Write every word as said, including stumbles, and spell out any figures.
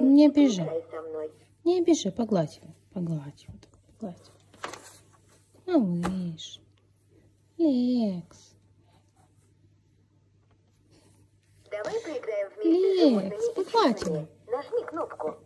Не обижай. Не обижай, погладь его. Погладь его. Погладь. Малыш. Лекс. Давай поиграем вместе. Лекс, погладь его. Нажми кнопку.